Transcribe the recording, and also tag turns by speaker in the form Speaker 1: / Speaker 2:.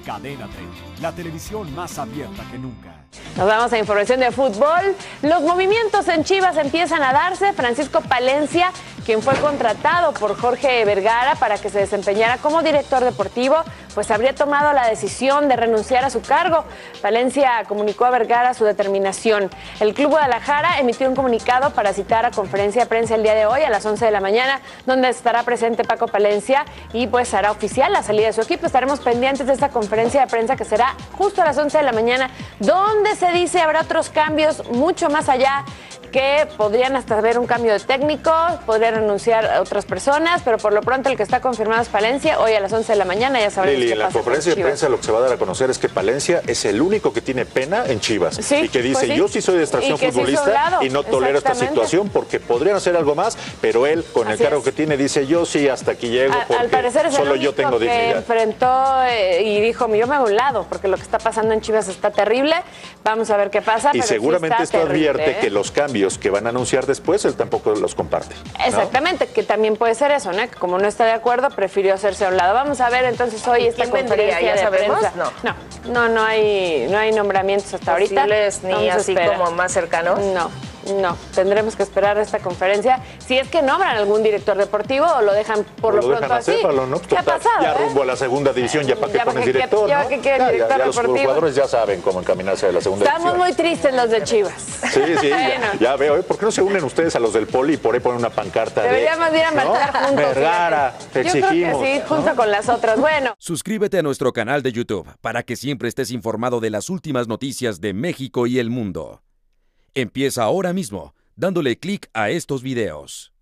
Speaker 1: Cadena 30, la televisión más abierta que nunca.
Speaker 2: Nos vamos a información de fútbol. Los movimientos en Chivas empiezan a darse. Francisco Palencia, quien fue contratado por Jorge Vergara para que se desempeñara como director deportivo, pues habría tomado la decisión de renunciar a su cargo. Palencia comunicó a Vergara su determinación. El Club Guadalajara emitió un comunicado para citar a conferencia de prensa el día de hoy a las 11 de la mañana, donde estará presente Paco Palencia y pues hará oficial la salida de su equipo. Estaremos pendientes de esta conferencia de prensa que será justo a las 11 de la mañana, donde se dice habrá otros cambios mucho más allá, que podrían hasta haber un cambio de técnico, podrían renunciar a otras personas, pero por lo pronto el que está confirmado es Palencia. Hoy a las 11 de la mañana ya sabremos
Speaker 3: Lili,
Speaker 2: qué
Speaker 3: en la
Speaker 2: pasa
Speaker 3: conferencia
Speaker 2: con
Speaker 3: de prensa lo que se va a dar a conocer es que Palencia es el único que tiene pena en Chivas.
Speaker 2: Sí,
Speaker 3: y que dice,
Speaker 2: pues sí.
Speaker 3: yo sí soy de extracción futbolista y no tolero esta situación porque podrían hacer algo más, pero él, con el cargo que tiene, dice, yo sí hasta aquí llego porque
Speaker 2: al parecer es
Speaker 3: solo
Speaker 2: el
Speaker 3: yo tengo
Speaker 2: que
Speaker 3: dignidad.
Speaker 2: enfrentó y dijo, yo me hago a un lado, porque lo que está pasando en Chivas está terrible. Vamos a ver qué pasa.
Speaker 3: Y
Speaker 2: pero
Speaker 3: seguramente
Speaker 2: sí
Speaker 3: esto
Speaker 2: terrible,
Speaker 3: advierte que los cambios que van a anunciar después, él tampoco los comparte, ¿no?
Speaker 2: Exactamente, que también puede ser eso, ¿no? Que como no está de acuerdo, prefirió hacerse a un lado. Vamos a ver entonces hoy esta conferencia
Speaker 4: ¿Ya
Speaker 2: de
Speaker 4: sabemos?
Speaker 2: prensa. No hay nombramientos hasta ahorita.
Speaker 4: Ni así como más cercanos.
Speaker 2: No, tendremos que esperar esta conferencia. Si es que nombran algún director deportivo o lo dejan por lo pronto así.
Speaker 3: ¿No?
Speaker 2: ¿Qué ha pasado?
Speaker 3: Ya rumbo a la segunda división, ya para qué pones director,
Speaker 2: ya
Speaker 3: ¿no?
Speaker 2: que quieren director
Speaker 3: ya los
Speaker 2: deportivo.
Speaker 3: jugadores ya saben cómo encaminarse a la segunda división.
Speaker 2: Estamos muy tristes los de Chivas.
Speaker 3: Sí,
Speaker 2: Bueno.
Speaker 3: ya veo. ¿Por qué no se unen ustedes a los del Poli y por ahí ponen una pancarta
Speaker 2: Deberíamos ir a marchar juntos.
Speaker 3: Vergara, te exigimos.
Speaker 2: Yo creo que sí, junto con las otras. Bueno.
Speaker 1: Suscríbete a nuestro canal de YouTube para que siempre estés informado de las últimas noticias de México y el mundo. Empieza ahora mismo dándole clic a estos videos.